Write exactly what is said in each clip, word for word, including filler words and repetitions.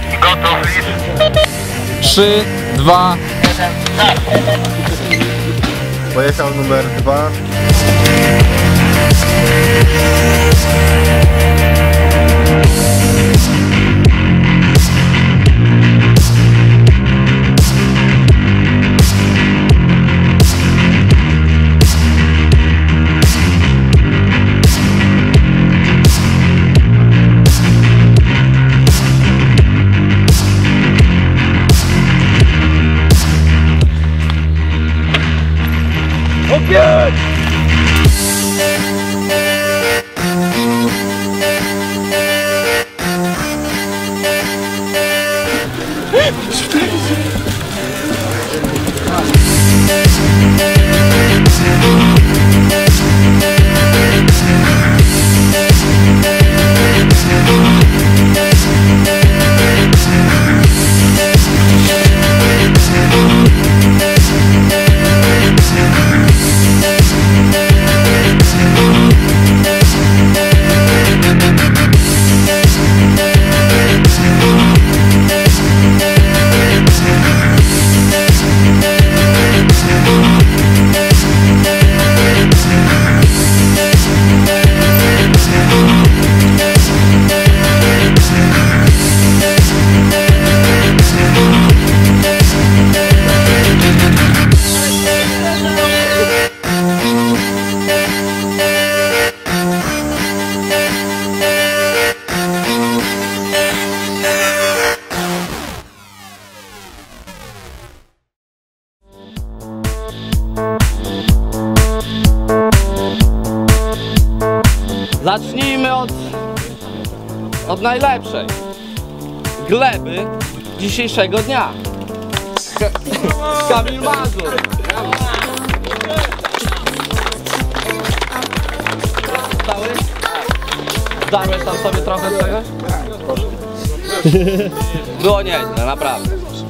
Gotów, Lis. trzy, dwa, jeden, tak. Pojechał numer dwa. Ogień! Zacznijmy od, od najlepszej gleby dzisiejszego dnia. Kamil Mazur. Cały? Darłeś tam sobie trochę tego? Było nieźle, naprawdę.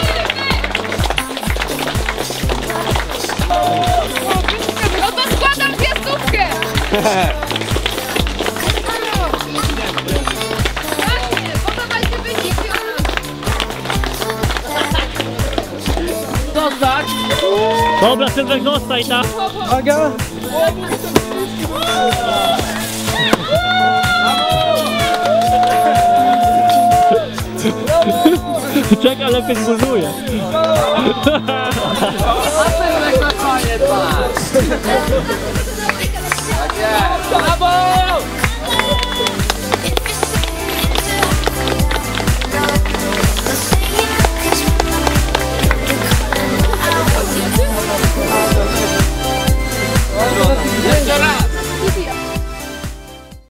No to składam piastówkę! Dostać! Dobra, Sylwek, dostaj tam! Uwaga! Czekaj, lepiej zbuzuje. A Sylwek na koniec masz! Tak jest! Brawo!